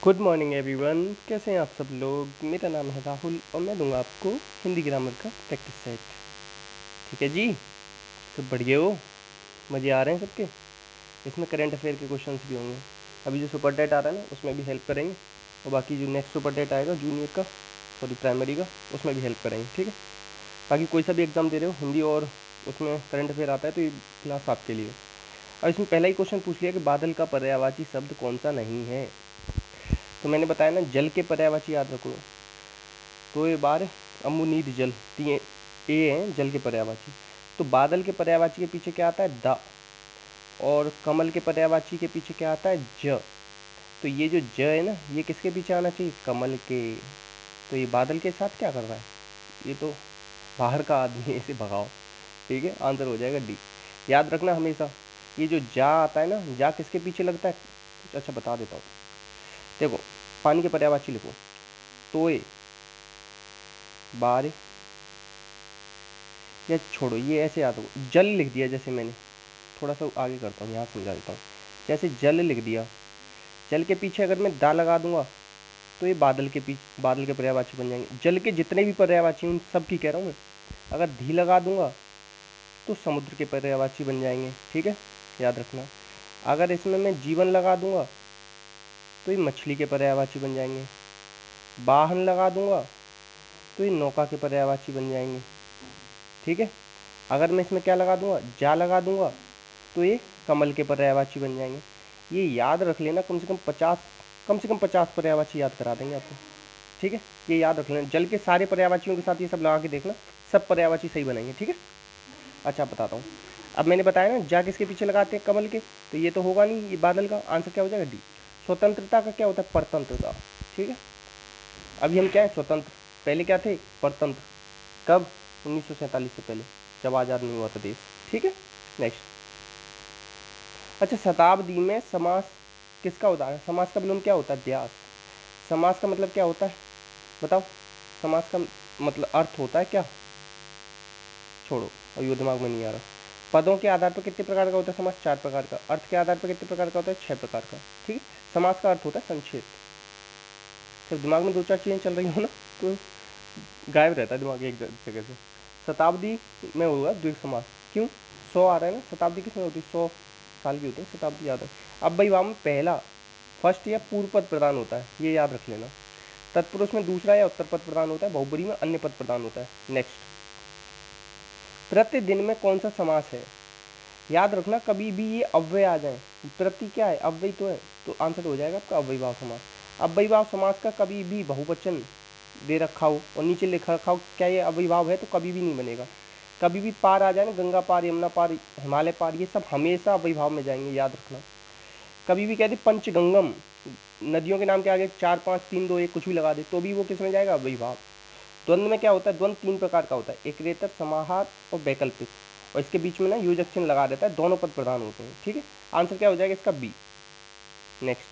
Good morning everyone, कैसे हैं आप सब लोग। मेरा नाम है राहुल और मैं दूंगा आपको हिंदी ग्रामर का प्रैक्टिस सेट। ठीक है जी, सब बढ़िया हो, मज़े आ रहे हैं सबके। इसमें करंट अफेयर के क्वेश्चंस भी होंगे। अभी जो सुपर डेट आ रहा है ना, उसमें भी हेल्प करेंगे, और बाकी जो नेक्स्ट सुपर डेट आएगा जूनियर का, सॉरी प्राइमरी का, उसमें भी हेल्प करेंगे। ठीक है, बाकी कोई सा भी एग्ज़ाम दे रहे हो हिंदी और उसमें करंट अफेयर आता है तो ये क्लास आपके लिए। और इसमें पहला ही क्वेश्चन पूछ लिया कि बादल का पर्यायवाची शब्द कौन सा नहीं है। तो मैंने बताया ना, जल के पर्यायवाची याद रखो। तो ये बार अम्बु नीर जल, तीन ए हैं जल के पर्यायवाची। तो बादल के पर्यायवाची के पीछे क्या आता है, द। और कमल के पर्यायवाची के पीछे क्या आता है, ज। तो ये जो ज है ना, ये किसके पीछे आना चाहिए, कमल के। तो ये बादल के साथ क्या कर रहा है, ये तो बाहर का आदमी है, इसे भगाओ। ठीक है, आंसर हो जाएगा डी। याद रखना हमेशा, ये जो जा आता है ना, जा किसके पीछे लगता है। अच्छा बता देता हूँ, देखो पानी के पर्यायवाची लिखो, तोय, बार, या छोड़ो ये ऐसे याद हो। जल लिख दिया, जैसे मैंने थोड़ा सा आगे करता हूँ, यहाँ समझा देता हूँ। जैसे जल लिख दिया, जल के पीछे अगर मैं दा लगा दूंगा तो ये बादल के पीछे, बादल के पर्यायवाची बन जाएंगे। जल के जितने भी पर्यायवाची उन सब की कह रहा हूँ मैं। अगर धी लगा दूंगा तो समुद्र के पर्यायवाची बन जाएंगे। ठीक है, याद रखना। अगर इसमें मैं जीवन लगा दूंगा तो ये मछली के पर्यायवाची बन जाएंगे। वाहन लगा दूंगा तो ये नौका के पर्यायवाची बन जाएंगे। ठीक है, अगर मैं इसमें क्या लगा दूंगा, जा लगा दूंगा तो ये कमल के पर्यायवाची बन जाएंगे। ये याद रख लेना, कम से कम 50 पर्यायवाची याद करा देंगे आपको। ठीक है, ये याद रख लेना। जल के सारे पर्यायवाचियों के साथ ये सब लगा के देखना, सब पर्यायवाची सही बनेंगे। ठीक है, अच्छा बताता हूँ। अब मैंने बताया ना, जा किसके पीछे लगाते हैं, कमल के। तो ये तो होगा नहीं, ये बादल का आंसर क्या हो जाएगा, डी। स्वतंत्रता का क्या होता है, परतंत्रता। ठीक है, अभी हम क्या है, स्वतंत्र। पहले क्या थे, परतंत्र। कब, 1947 से पहले, जब आज़ाद नहीं हुआ था देश। ठीक है, नेक्स्ट। अच्छा, शताब्दी में समास किसका होता है, समास का विलोम क्या होता है, व्यास। समास का मतलब क्या होता है, बताओ। समास का मतलब अर्थ होता है क्या, छोड़ो अब ये दिमाग में नहीं आ रहा। पदों के आधार पर कितने प्रकार का होता है समास, 4 प्रकार का। अर्थ के आधार पर कितने प्रकार का होता है, 6 प्रकार का। ठीक है, समास का अर्थ होता है संक्षेप। जब दिमाग में 2-4 चीज़ें चल रही हो ना, तो गायब रहता है दिमाग एक जगह से। शताब्दी में होगा द्विग समास, क्यों, 100 आ रहा है ना, शताब्दी किसमें होती है, 100 साल की होती है शताब्दी, याद है। अब भाई वहाँ में पहला, फर्स्ट या पूर्व पद प्रदान होता है, ये याद रख लेना। तत्पुरुष में दूसरा या उत्तर पद प्रदान होता है, बहुब्री में अन्य पद प्रदान होता है। नेक्स्ट, प्रतिदिन में कौन सा समास है, याद रखना। कभी भी ये अव्यय आ जाए, प्रति क्या है, अव्यय तो है, तो आंसर हो जाएगा आपका अव्ययीभाव समास। अव्ययीभाव समास का कभी भी बहुवचन दे रखा हो और नीचे लिखा रखा हो क्या ये अव्ययीभाव है, तो कभी भी नहीं बनेगा। कभी भी पार आ जाए ना, गंगा पार, यमुना पार, हिमालय पार, ये सब हमेशा अव्ययीभाव में जाएंगे, याद रखना। कभी भी कहते पंचगंगम, नदियों के नाम के आगे 4, 5, 3, 2, 1 कुछ भी लगा दे तो भी वो किस में जाएगा, अव्ययीभाव। द्वंद्व में क्या होता है, द्वंद्व 3 प्रकार का होता है, एकेतर, समाहार और वैकल्पिक। और इसके बीच में ना योजक चिन्ह लगा देता है, दोनों पद प्रधान होते हैं। ठीक है, आंसर क्या हो जाएगा इसका, बी। नेक्स्ट,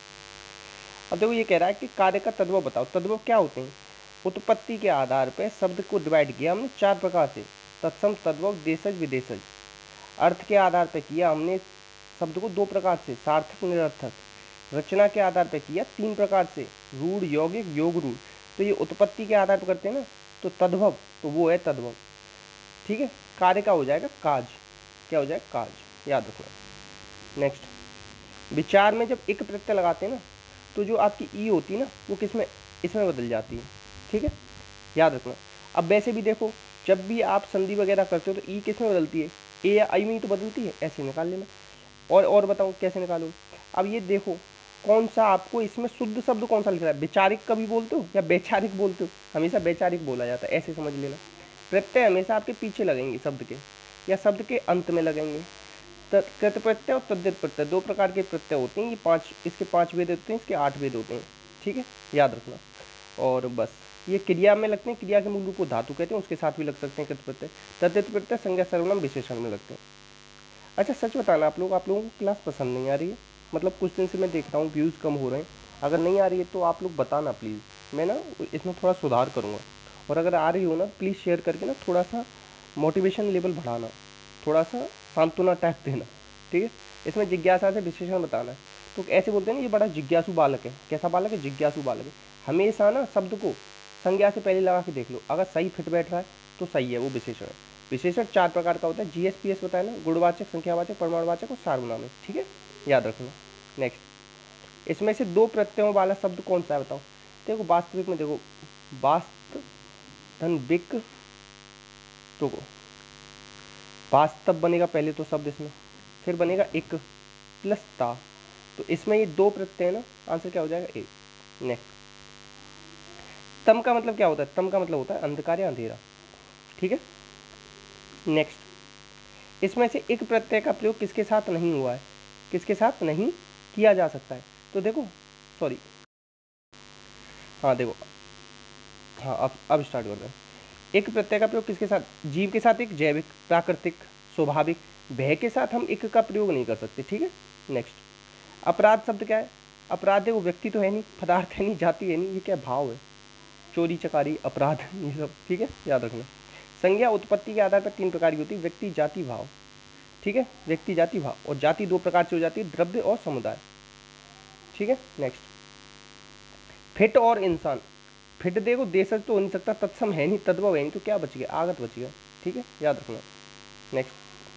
अब देखो ये कह रहा है कि कार्य का तद्भव बताओ। तद्भव क्या होते हैं, उत्पत्ति के आधार पर शब्द को डिवाइड किया हमने 4 प्रकार से, तत्सम, तद्भव, देशज, विदेशज। अर्थ के आधार पर किया हमने शब्द को 2 प्रकार से, सार्थक, निरर्थक। रचना के आधार पर किया 3 प्रकार से, रूढ़, यौगिक, योग रूढ़। तो ये उत्पत्ति के आधार पर करते हैं ना, तो तद्भव, तो वो है तद्भव। ठीक है, कार्य का हो जाएगा काज, क्या हो जाएगा, काज, याद रखना। नेक्स्ट, विचार में जब एक प्रत्यय लगाते हैं ना, तो जो आपकी ई होती है ना, वो किस में, इसमें बदल जाती है। ठीक है, याद रखना। अब वैसे भी देखो, जब भी आप संधि वगैरह करते हो तो ई किस में बदलती है, ए या आई में ही तो बदलती है, ऐसे निकाल लेना। और बताऊँ कैसे निकालूँ। अब ये देखो, कौन सा आपको इसमें शुद्ध शब्द कौन सा लिख रहा है, वैचारिक कभी बोलते हो या वैचारिक बोलते हो, हमेशा वैचारिक बोला जाता है, ऐसे समझ लेना। प्रत्यय हमेशा आपके पीछे लगेंगे शब्द के, या शब्द के अंत में लगेंगे। कृत प्रत्यय और तद्धित प्रत्यय 2 प्रकार के प्रत्यय होते हैं। ये 5, इसके 5 वेद होते हैं, इसके 8 वेद होते हैं। ठीक है, याद रखना। और बस ये क्रिया में लगते हैं, क्रिया के मूल रूप को धातु कहते हैं, उसके साथ भी लग सकते हैं कृत प्रत्यय। तद्धित प्रत्यय संज्ञा, सर्वनाम, विशेषण में लगते हैं। अच्छा सच बताना, आप लोगों को क्लास पसंद नहीं आ रही है, मतलब कुछ दिन से मैं देख रहा हूँ व्यूज़ कम हो रहे हैं। अगर नहीं आ रही है तो आप लोग बताना प्लीज़, मैं ना इसमें थोड़ा सुधार करूँगा। और अगर आ रही हो ना, प्लीज़ शेयर करके ना थोड़ा सा मोटिवेशन लेवल बढ़ाना, थोड़ा सा सांत्वना टाइप देना। ठीक है, इसमें जिज्ञासा से विशेषण बताना है। तो ऐसे बोलते हैं ना ये बड़ा जिज्ञासु बालक है। कैसा बालक है? जिज्ञासु बालक है। हमेशा ना शब्द को संज्ञा से पहले लगा के देख लो, अगर सही फिट बैठ रहा है तो सही है, वो विशेषण है। विशेषण 4 प्रकार का होता है, जीएस-पीएस बताया ना, गुणवाचक, संख्यावाचक, परिमाणवाचक और सार्वनामिक। ठीक है, याद रखना। नेक्स्ट, इसमें से 2 प्रत्ययों वाला शब्द कौन सा है बताओ? देखो वास्तविक में, देखो वास्तविक, तो वास्तव बनेगा पहले तो शब्द इसमें, फिर बनेगा एक प्लस ता, तो इसमें ये 2 प्रत्यय है ना, आंसर क्या हो जाएगा? एक। नेक्स्ट, तम का मतलब क्या होता है? तम का मतलब होता है अंधकार या अंधेरा। ठीक है। नेक्स्ट, इसमें से एक प्रत्यय का प्रयोग किसके साथ नहीं हुआ है, किसके साथ नहीं किया जा सकता है? तो देखो, सॉरी, हाँ देखो, हाँ अब स्टार्ट करते हैं। एक प्रत्यय का प्रयोग किसके साथ? जीव के साथ एक, जैविक, प्राकृतिक, स्वाभाविक। भय के साथ हम एक का प्रयोग नहीं कर सकते। ठीक है। नेक्स्ट, अपराध शब्द क्या है? अपराध है वो व्यक्ति तो है नहीं, पदार्थ है नहीं, जाति है नहीं, ये क्या भाव है? चोरी चकारी अपराध ये सब। ठीक है, याद रखना। संज्ञा उत्पत्ति के आधार पर 3 प्रकार की होती है, व्यक्ति, जाति, भाव। ठीक है, व्यक्ति, जाति, भाव। और जाति 2 प्रकार से हो जाती है, द्रव्य और समुदाय। ठीक है। नेक्स्ट, फिट और इंसान। फिट देखो देशज तो हो नहीं सकता, तत्सम है नहीं, तद्भव है नहीं, तो क्या बच गया? आगत बच गया। ठीक है, याद रखना। नेक्स्ट,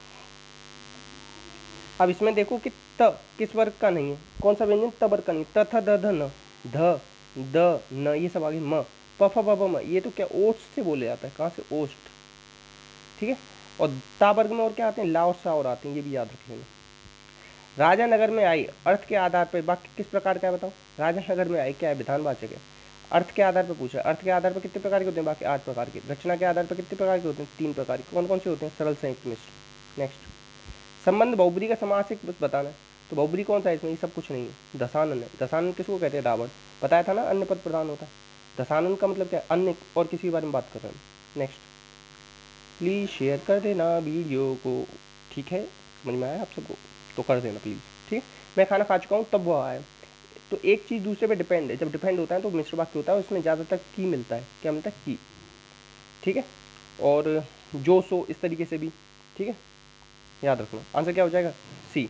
अब इसमें देखो कि त किस वर्ग का नहीं है, कौन सा व्यंजन? त वर्ग का नहीं। त थ द ध न, ध द न, ये सब आगे म, प फ ब ब म, ये तो क्या ओष्ठ से बोले जाता है? कहाँ से? ओष्ठ। ठीक है। और ता वर्ग में और क्या आते हैं? ला और सा और आते हैं, ये भी याद रख लेना। राजा नगर में आई, अर्थ के आधार पर वाक्य किस प्रकार का है बताओ? राजा नगर में आई क्या है? विधानवाचक है। अर्थ के आधार पर पूछा, अर्थ के आधार पर कितने प्रकार के होते हैं? बाकी 8 प्रकार के। रचना के आधार पर कितने प्रकार के होते हैं? 3 प्रकार के। कौन कौन से होते हैं? सरल, संयुक्त, मिश्र। नेक्स्ट, संबंध बहुब्री का समास एक बस बताना है, तो बहुब्री कौन सा है इसमें? ये सब कुछ नहीं है, दशानन है। दशानन किसको कहते हैं? रावण। बताया था ना, अन्य पद प्रधान होता है। दशानन का मतलब क्या है? अन्य और किसी के बारे में बात कर रहे हैं। नेक्स्ट, प्लीज़ शेयर कर देना वीडियो को। ठीक है, समझ में आया आप सबको? तो कर देना प्लीज़। ठीक है। मैं खाना खा चुका हूँ तब वो आया। तो एक चीज़ दूसरे पे डिपेंड है, जब डिपेंड होता है तो मिश्र वाक्य होता है, उसमें ज़्यादातर की मिलता है। क्या मिलता है? की। ठीक है। और जो सो इस तरीके से भी। ठीक है, याद रखना। आंसर क्या हो जाएगा? सी।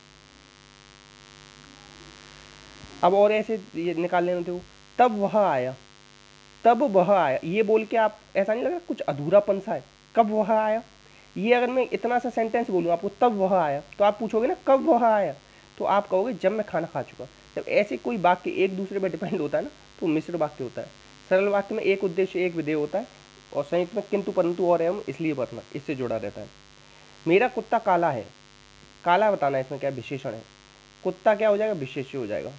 अब और ऐसे ये निकाल लेना थे, तब वह आया, तब वह आया, ये बोल के आप ऐसा नहीं लगा कुछ अधूरापन सा है? कब वह आया, ये अगर मैं इतना सा सेंटेंस बोलूँ आपको, तब वह आया, तो आप पूछोगे ना कब वह आया, तो आप कहोगे जब मैं खाना खा चुका। जब ऐसे कोई वाक्य एक दूसरे पर डिपेंड होता है ना, तो मिश्र वाक्य होता है। सरल वाक्य में एक उद्देश्य एक विधेय होता है, और संयुक्त में किंतु परंतु और एवं इसलिए वरना, इससे जुड़ा रहता है। मेरा कुत्ता काला है, काला बताना है, इसमें क्या विशेषण है? कुत्ता क्या हो जाएगा? विशेष्य हो जाएगा।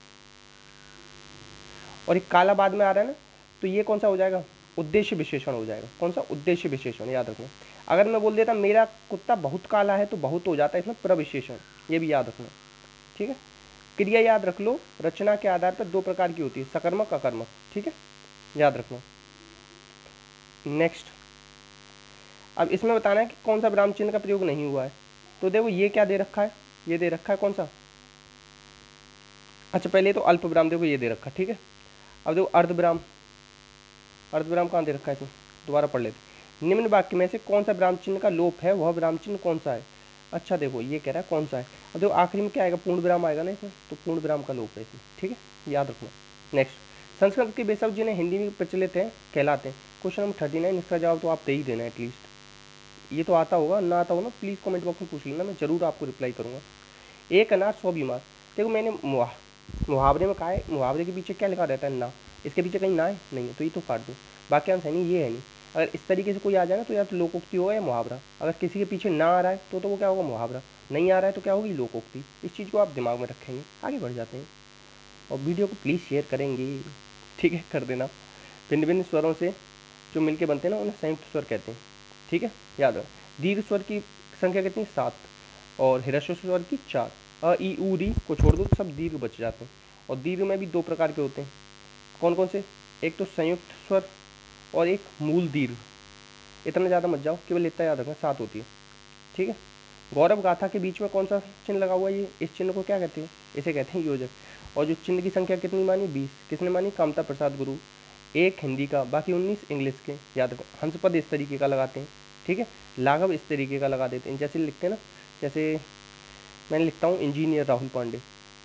और एक काला बाद में आ रहा है ना, तो ये कौन सा हो जाएगा? उद्देश्य विशेषण हो जाएगा। कौन सा? उद्देश्य विशेषण, याद रखना। अगर मैं बोल देता मेरा कुत्ता बहुत काला है, तो बहुत हो जाता है इसमें प्रविशेषण, ये भी याद रखना। ठीक है। क्रिया याद रख लो, रचना के आधार पर 2 प्रकार की होती है, सकर्मक, अकर्मक। ठीक है, याद रखना। नेक्स्ट, अब इसमें बताना है कि कौन सा विराम चिन्ह का प्रयोग नहीं हुआ है। तो देखो ये क्या दे रखा है? ये दे रखा है कौन सा? अच्छा, पहले तो अल्प विराम देखो ये दे रखा है। ठीक है। अब देखो अर्धविराम, अर्धविराम कहाँ दे रखा है इसमें? दोबारा पढ़ लेते। निम्न वाक्य में से कौन सा विराम चिन्ह का लोप है, वह विराम चिन्ह कौन सा है? अच्छा देखो ये कह रहा है कौन सा है। अब देखो आखिरी में क्या आएगा? पूर्ण विराम आएगा ना इसमें, तो पूर्ण विराम का लोप है इसमें। ठीक है, याद रखना। नेक्स्ट, संस्कृत के वे शब्द जिन्हें हिंदी में प्रचलित हैं कहलाते हैं। क्वेश्चन नंबर 39, इसका जवाब तो आप दे ही देना एटलीस्ट। ये तो आता होगा, ना आता हो ना प्लीज़ कमेंट बॉक्स में पूछ लेना, मैं जरूर आपको रिप्लाई करूँगा। एक अनार 100 बीमार। देखो मैंने मुहावरे में कहा है, मुहावरे के पीछे क्या लिखा रहता है? ना। इसके पीछे कहीं ना है? नहीं है, तो ये तो काट दो। वाक्यांश है नहीं, ये है नहीं। अगर इस तरीके से कोई आ जाए ना, तो या तो लोकोक्ति होगा या मुहावरा। अगर किसी के पीछे ना आ रहा है तो वो क्या होगा? मुहावरा। नहीं आ रहा है तो क्या होगी? लोकोक्ति। इस चीज़ को आप दिमाग में रखेंगे, आगे बढ़ जाते हैं। और वीडियो को प्लीज़ शेयर करेंगे। ठीक है, कर देना। भिन्न भिन्न स्वरों से जो मिलके बनते हैं ना, उन्हें संयुक्त स्वर कहते हैं। ठीक है, याद रखो। दीर्घ स्वर की संख्या कितनी? 7, और ह्रस्व स्वर की 4। अ ई उ री को छोड़ दो तो सब दीर्घ बच जाते हैं। और दीर्घ में भी 2 प्रकार के होते हैं। कौन कौन से? एक तो संयुक्त स्वर और एक मूल दीर्घ। इतना ज़्यादा मत जाओ, केवल इतना याद रखना, 7 होती है। ठीक है। गौरव गाथा के बीच में कौन सा चिन्ह लगा हुआ है? ये, इस चिन्ह को क्या कहते हैं? इसे कहते हैं योजक। और जो चिन्ह की संख्या कितनी मानी? 20। किसने मानी? कामता प्रसाद गुरु। 1 हिंदी का, बाकी 19 इंग्लिश के। याद रखो। हंसपद इस तरीके का लगाते हैं। ठीक है। लाघव इस तरीके का लगा देते हैं, जैसे लिखते हैं ना, जैसे मैंने लिखता हूँ इंजीनियर राहुल पांडे,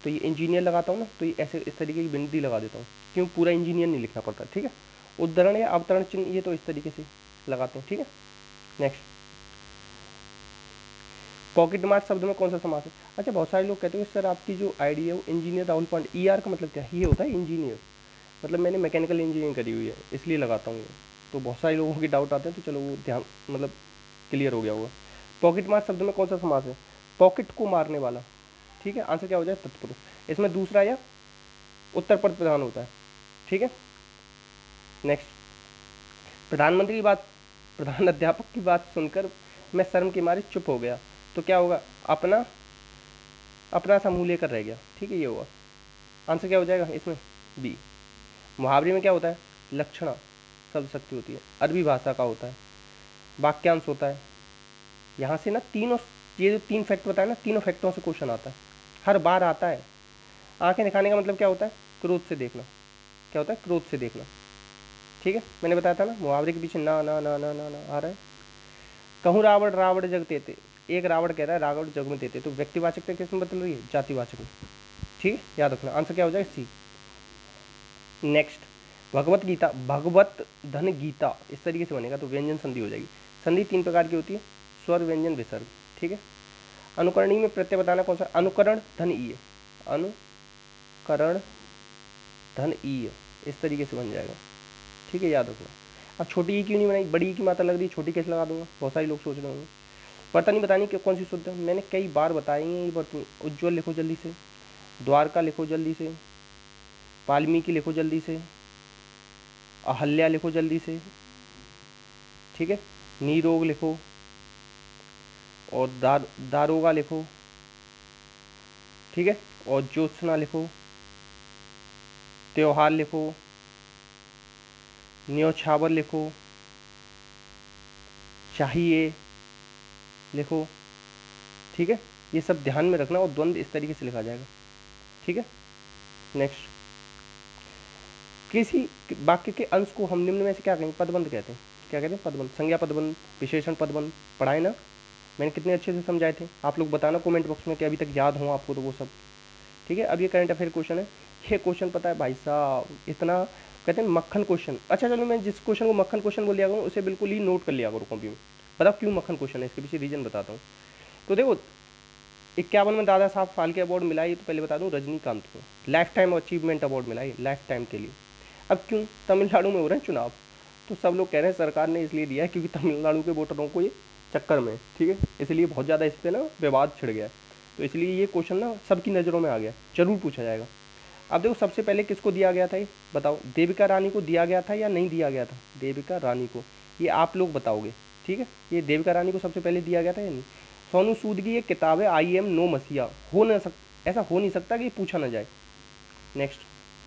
तो ये इंजीनियर लगाता हूँ ना, तो ये ऐसे इस तरीके की बिंदी लगा देता हूँ, क्यों पूरा इंजीनियर नहीं लिखना पड़ता, ठीक है। उद्धरण या अवतरण चिन्ह ये तो इस तरीके से लगाते हैं, ठीक है। नेक्स्ट, पॉकेट मार शब्द में कौन सा समास है? अच्छा, बहुत सारे लोग कहते हैं सर आपकी जो आईडी है वो engineer Rahul Pandey, E R का मतलब क्या है? ये होता है इंजीनियर, मतलब मैंने मैकेनिकल इंजीनियरिंग करी हुई है इसलिए लगाता हूँ ये। तो बहुत सारे लोगों के डाउट आते हैं, तो चलो वो ध्यान मतलब क्लियर हो गया होगा। पॉकेट मार शब्द में कौन सा समास है? पॉकेट को मारने वाला, ठीक है। आंसर क्या हो जाए? तत्पुरुष। इसमें दूसरा या उत्तर पद प्रधान होता है, ठीक है। नेक्स्ट, प्रधानमंत्री की बात, प्रधान अध्यापक की बात सुनकर मैं शर्म के मारे चुप हो गया, तो क्या होगा? अपना अपना सा मुंह लेकर रह गया, ठीक है, ये होगा। आंसर क्या हो जाएगा इसमें? बी। मुहावरे में क्या होता है? लक्षणा शब्द शक्ति होती है, अरबी भाषा का होता है, वाक्यांश होता है। यहाँ से ना तीनों, ये जो 3 फैक्ट बताया ना, तीनों फैक्टरों से क्वेश्चन आता है, हर बार आता है। आंखें दिखाने का मतलब क्या होता है? क्रोध से देखना। क्या होता है? क्रोध से देखना, ठीक है। मैंने बताया था ना, मुहावरे के पीछे ना ना ना ना ना ना आ रहा है। कहूँ रावण रावण जग तेते, एक रावण कह रहा है रावण जग में तेते, तो व्यक्तिवाचकता किस में बदल रही है? जातिवाचक में, ठीक है, याद रखना। आंसर क्या हो जाएगा? सी। नेक्स्ट, भगवत गीता, भगवत धन गीता इस तरीके से बनेगा तो व्यंजन संधि हो जाएगी। संधि 3 प्रकार की होती है, स्वर व्यंजन विसर्ग, ठीक है। अनुकरणी में प्रत्यय बताना कौन सा? अनुकरण धन ईय, अनुकरण धन ईय इस तरीके से बन जाएगा, ठीक है, याद रखना। अब छोटी ई क्यों नहीं बनाई? बड़ी ई की मात्रा लग रही है, छोटी कैसे लगा दूंगा? बहुत सारे लोग सोच रहे होंगे। पता बतानी कि कौन सी शुद्ध है, मैंने कई बार बताई है ये बात। उज्ज्वल लिखो जल्दी से, द्वारका लिखो जल्दी से, वाल्मीकि लिखो जल्दी से, अहल्या लिखो जल्दी से, ठीक है, नीरोग लिखो, और दारोगा लिखो, ठीक है, और ज्योत्सना लिखो, त्योहार लिखो, न्योछावर लिखो, चाहिए लिखो, ठीक है। ये सब ध्यान में रखना, और द्वंद्व इस तरीके से लिखा जाएगा, ठीक है। नेक्स्ट, किसी वाक्य के अंश को हम निम्न में से क्या कहेंगे? पदबंध कहते हैं। क्या कहते हैं? पदबंध, संज्ञा पदबंध, विशेषण पदबंध, पढ़ाए ना, मैंने कितने अच्छे से समझाए थे। आप लोग बताना कमेंट बॉक्स में कि अभी तक याद हो आपको तो वो सब, ठीक है। अब ये करंट अफेयर क्वेश्चन है, ये क्वेश्चन पता है भाई साहब इतना कहते हैं मक्खन क्वेश्चन। अच्छा चलो, मैं जिस क्वेश्चन को मक्खन क्वेश्चन बोल लिया करूँ उसे बिल्कुल ही नोट कर लिया करो कॉपी में। बताओ क्यों मक्खन क्वेश्चन है, इसके पीछे रीजन बताता हूँ। तो देखो, 51 में दादा साहब फाल्के अवार्ड मिला, ये तो पहले बता दूं रजनीकांत को लाइफ टाइम अचीवमेंट अवार्ड मिला है, लाइफ टाइम के लिए। अब क्यों? तमिलनाडु में हो रहे हैं चुनाव, तो सब लोग कह रहे हैं सरकार ने इसलिए दिया है क्योंकि तमिलनाडु के वोटरों को ये चक्कर में, ठीक है, इसलिए बहुत ज़्यादा इस पर ना विवाद छिड़ गया, तो इसलिए ये क्वेश्चन ना सबकी नज़रों में आ गया, जरूर पूछा जाएगा। अब देखो, सबसे पहले किसको दिया गया था ये बताओ? देविका रानी को दिया गया था या नहीं दिया गया था? देविका रानी को, ये आप लोग बताओगे, ठीक है। ये देविका रानी को सबसे पहले दिया गया था या नहीं? सोनू सूद की ये किताब है आई एम नो मसीहा, हो न ऐसा हो नहीं सकता कि ये पूछा ना जाए। नेक्स्ट,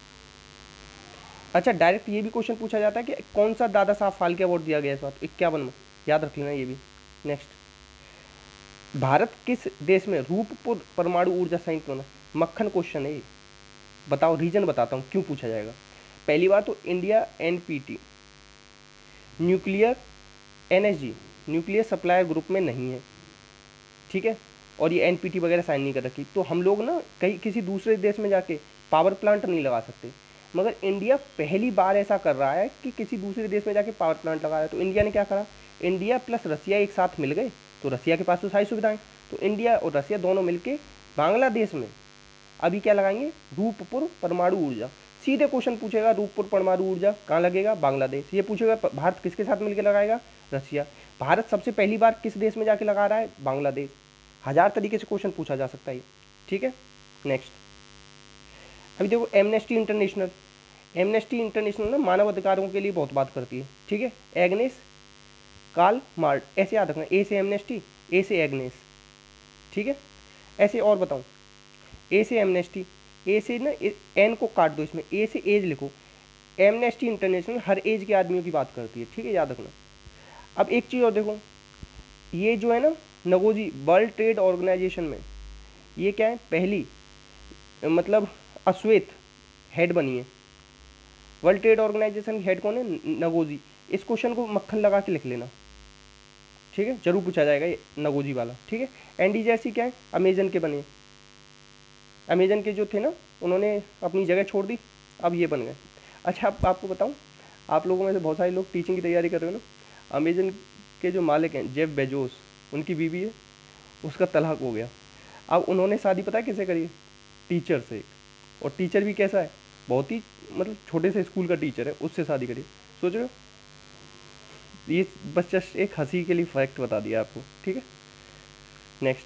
अच्छा डायरेक्ट ये भी क्वेश्चन पूछा जाता है कि कौन सा दादा साहब फाल्के अवार्ड दिया गया इस बार 51 में, याद रख लेना ये भी। नेक्स्ट, भारत किस देश में रूपपुर परमाणु ऊर्जा संयंत्र बना? मक्खन क्वेश्चन है ये, बताओ, रीजन बताता हूँ क्यों पूछा जाएगा। पहली बार तो India NPT nuclear NSG nuclear supplier group में नहीं है, ठीक है, और ये एनपीटी वगैरह साइन नहीं कर रखी, तो हम लोग ना कहीं किसी दूसरे देश में जाके पावर प्लांट नहीं लगा सकते। मगर इंडिया पहली बार ऐसा कर रहा है कि किसी दूसरे देश में जाके पावर प्लांट लगा रहा है, तो इंडिया ने क्या करा? इंडिया प्लस रसिया एक साथ मिल गए, तो रसिया के पास तो सारी सुविधाएं, तो इंडिया और रसिया दोनों मिलके बांग्लादेश में अभी क्या लगाएंगे? रूपपुर परमाणु ऊर्जा। सीधे क्वेश्चन पूछेगा, रूपपुर परमाणु ऊर्जा कहाँ लगेगा? बांग्लादेश। ये पूछेगा भारत किसके साथ मिलकर लगाएगा? रसिया। भारत सबसे पहली बार किस देश में जाके लगा रहा है? बांग्लादेश। 1000 तरीके से क्वेश्चन पूछा जा सकता है, ठीक है। नेक्स्ट, अभी देखो एमनेस्टी इंटरनेशनल, एमनेस्टी इंटरनेशनल ना मानव अधिकारों के लिए बहुत बात करती है, ठीक है। एग्नेस कार्ल मार्ट, ऐसे याद रखना, ए से एमनेस्टी, ए से एग्नेस, ठीक है। ऐसे और बताऊं, ए से एमनेस्टी, ए से ना एन को काट दो, इसमें ए से एज लिखो। एमनेस्टी इंटरनेशनल हर एज के आदमियों की बात करती है, ठीक है, याद रखना। अब एक चीज़ और देखो, ये जो है ना नगोजी वर्ल्ड ट्रेड ऑर्गेनाइजेशन में ये क्या है? पहली मतलब अश्वेत हेड बनी है। वर्ल्ड ट्रेड ऑर्गेनाइजेशन की हेड कौन है? नगोजी। इस क्वेश्चन को मक्खन लगा के लिख लेना, ठीक है, जरूर पूछा जाएगा ये नगोजी वाला, ठीक है। एनडी जैसी क्या है? अमेजन के बने, अमेजन के जो थे ना, उन्होंने अपनी जगह छोड़ दी, अब ये बन गए। अच्छा, अब आपको बताऊँ, आप लोगों में से बहुत सारे लोग टीचिंग की तैयारी कर रहे हो ना, अमेजन के जो मालिक हैं जेफ बेजोस, उनकी बीवी है, उसका तलाक हो गया। अब उन्होंने शादी पता है किससे करी है? टीचर से। और टीचर भी कैसा है, बहुत ही मतलब छोटे से स्कूल का टीचर है, उससे शादी करी। सोच रहे हो? ये बस जस्ट एक हंसी के लिए फैक्ट बता दिया आपको, ठीक है। नेक्स्ट,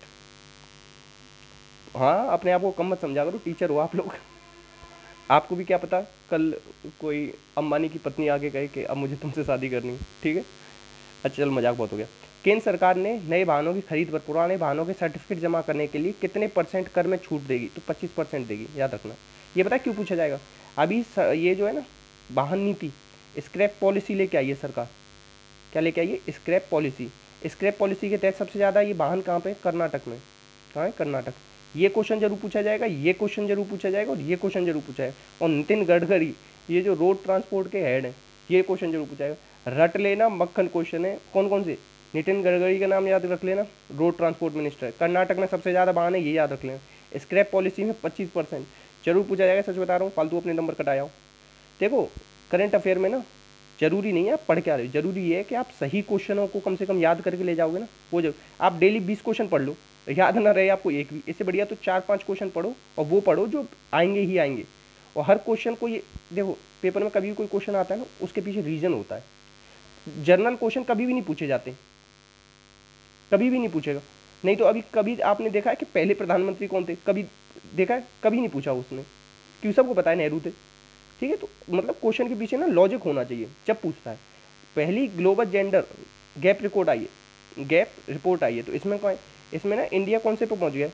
हाँ अपने आप को कम मत समझा करो, टीचर हो आप लोग। आपको भी क्या पता कल कोई अंबानी की पत्नी आगे कहे कि अब मुझे तुमसे शादी करनी है, ठीक है। अच्छा चल, मजाक बहुत हो गया। केंद्र सरकार ने नए वाहनों की खरीद पर पुराने वाहनों के सर्टिफिकेट जमा करने के लिए कितने % कर में छूट देगी? तो 25% देगी, याद रखना। ये पता है क्यों पूछा जाएगा? अभी ये जो है ना वाहन नीति, स्क्रैप पॉलिसी लेके आई है सरकार। क्या लेके आई है? Scrap policy. स्क्रैप पॉलिसी के तहत सबसे ज़्यादा ये वाहन कहाँ पे? कर्नाटक में। कहाँ है? कर्नाटक। ये क्वेश्चन जरूर पूछा जाएगा, ये क्वेश्चन जरूर पूछा जाएगा, और ये क्वेश्चन जरूर पूछा जाएगा। और नितिन गडकरी, ये जो रोड ट्रांसपोर्ट के हेड हैं, ये क्वेश्चन जरूर पूछा जाएगा। रट लेना, मक्खन क्वेश्चन है। कौन कौन से? नितिन गडकरी का नाम याद रख लेना, रोड ट्रांसपोर्ट मिनिस्टर है। कर्नाटक में सबसे ज़्यादा वाहन है, ये याद रख लेना। स्क्रैप पॉलिसी में 25% जरूर पूछा जाएगा, सच बता रहा हूँ, फालतू अपने नंबर कटाया हूँ। देखो करंट अफेयर में ना जरूरी नहीं है आप पढ़ के आ रहे हो, जरूरी ये है कि आप सही क्वेश्चनों को कम से कम याद करके ले जाओगे ना, वो जब आप डेली 20 क्वेश्चन पढ़ लो, याद ना रहे आपको एक भी, इससे बढ़िया तो 4-5 क्वेश्चन पढ़ो, और वो पढ़ो जो आएंगे ही आएंगे। और हर क्वेश्चन को, ये देखो पेपर में कभी भी कोई क्वेश्चन आता है ना, उसके पीछे रीजन होता है। जनरल क्वेश्चन कभी भी नहीं पूछे जाते, कभी भी नहीं पूछेगा। नहीं तो अभी कभी आपने देखा है कि पहले प्रधानमंत्री कौन थे? कभी देखा है? कभी नहीं पूछा उसने, क्यों? सबको पता है नेहरू थे, ठीक है। तो मतलब क्वेश्चन के पीछे ना लॉजिक होना चाहिए जब पूछता है। पहली ग्लोबल जेंडर गैप रिपोर्ट आई है, गैप रिपोर्ट आई है, तो इसमें कौन, इसमें ना इंडिया कौन से पे पहुंच गया?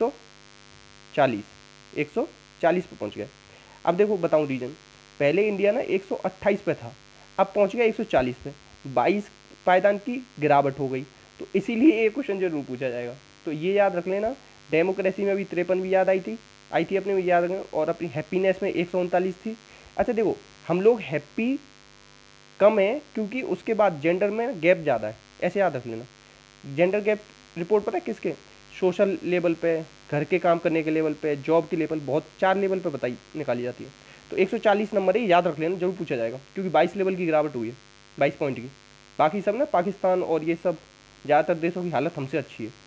140 पे पहुंच गया। अब देखो बताऊं रीजन, पहले इंडिया ना 128 पे था, अब पहुंच गया 140 पे, 22 पायदान की गिरावट हो गई। तो इसीलिए ये क्वेश्चन जरूर पूछा जाएगा, तो ये याद रख लेना। डेमोक्रेसी में भी 53 भी याद आई थी अपने में, याद रखना। और अपनी हैप्पीनेस में 139 थी। अच्छा देखो, हम लोग हैप्पी कम है क्योंकि उसके बाद जेंडर में गैप ज़्यादा है, ऐसे याद रख लेना। जेंडर गैप रिपोर्ट पता है किसके? सोशल लेवल पे, घर के काम करने के लेवल पे, जॉब के लेवल, बहुत 4 लेवल पे बताई निकाली जाती है। तो 140 नंबर है, याद रख लेना, जरूर पूछा जाएगा, क्योंकि 22 लेवल की गिरावट हुई है, 22 पॉइंट की। बाकी सब ना पाकिस्तान और ये सब ज़्यादातर देशों की हालत हमसे अच्छी है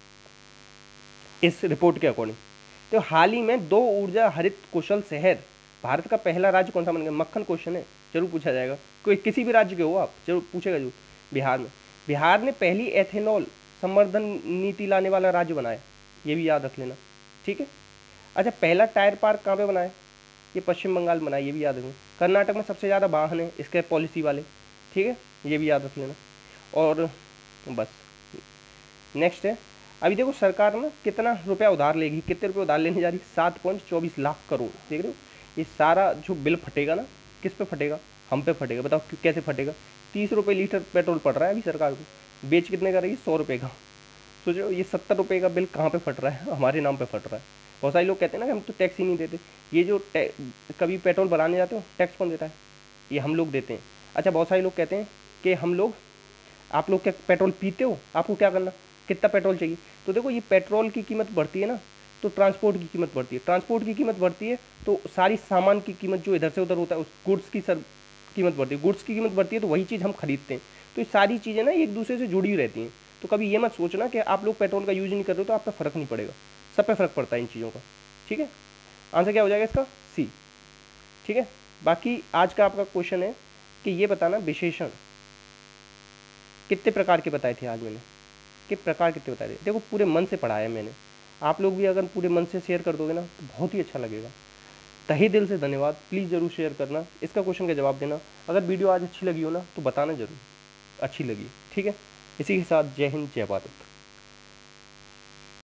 इस रिपोर्ट के अकॉर्डिंग। तो हाल ही में 2 ऊर्जा हरित कुशल शहर, भारत का पहला राज्य कौन सा बन गया? मक्खन क्वेश्चन है, जरूर पूछा जाएगा। कोई किसी भी राज्य के हो आप, जरूर पूछेगा जरूर। बिहार में, बिहार ने पहली एथेनॉल संवर्धन नीति लाने वाला राज्य बनाया, ये भी याद रख लेना, ठीक है। अच्छा, पहला टायर पार्क कहाँ पे बनाया? ये पश्चिम बंगाल में बनाया, ये भी याद रखना। कर्नाटक में सबसे ज़्यादा वाहन है स्क्रैप पॉलिसी वाले, ठीक है, ये भी याद रख लेना। और बस नेक्स्ट है, अभी देखो सरकार ना कितना रुपया उधार लेगी, कितने रुपये उधार लेने जा रही है? 7.24 लाख करोड़। देख रहे हो, ये सारा जो बिल फटेगा ना, किस पे फटेगा? हम पे फटेगा। बताओ कैसे फटेगा? 30 रुपये लीटर पेट्रोल पड़ रहा है अभी सरकार को, बेच कितने का रही? 100 रुपये का। सोचो ये 70 रुपये का बिल कहाँ पे फट रहा है? हमारे नाम पे फट रहा है। बहुत सारे लोग कहते हैं ना कि हम तो टैक्स ही नहीं देते। ये जो कभी पेट्रोल भराने जाते हो, टैक्स कौन देता है? ये हम लोग देते हैं। अच्छा, बहुत सारे लोग कहते हैं कि हम लोग, आप लोग क्या पेट्रोल पीते हो? आपको क्या करना, कितना पेट्रोल चाहिए? तो देखो, ये पेट्रोल की कीमत बढ़ती है ना, तो ट्रांसपोर्ट की कीमत बढ़ती है, ट्रांसपोर्ट की कीमत बढ़ती है तो सारी सामान की कीमत जो इधर से उधर होता है, उस गुड्स की कीमत बढ़ती है, गुड्स की कीमत बढ़ती है तो वही चीज़ हम खरीदते हैं। तो ये सारी चीज़ें ना एक दूसरे से जुड़ी रहती हैं। तो कभी ये मत सोचना कि आप लोग पेट्रोल का यूज नहीं कर रहे हो तो आप पे फ़र्क नहीं पड़ेगा, सब पे फ़र्क पड़ता है इन चीज़ों का, ठीक है। आंसर क्या हो जाएगा इसका? सी, ठीक है। बाकी आज का आपका क्वेश्चन है कि ये बताना विशेषण कितने प्रकार के बताए थे आज मैंने, कि प्रकार कितने बताए थे। देखो पूरे मन से पढ़ाया मैंने, आप लोग भी अगर पूरे मन से शेयर कर दोगे ना तो बहुत ही अच्छा लगेगा। तहे दिल से धन्यवाद, प्लीज़ ज़रूर शेयर करना, इसका क्वेश्चन का जवाब देना। अगर वीडियो आज अच्छी लगी हो ना तो बताना ज़रूर अच्छी लगी, ठीक है। इसी के साथ जय हिंद, जय भारत।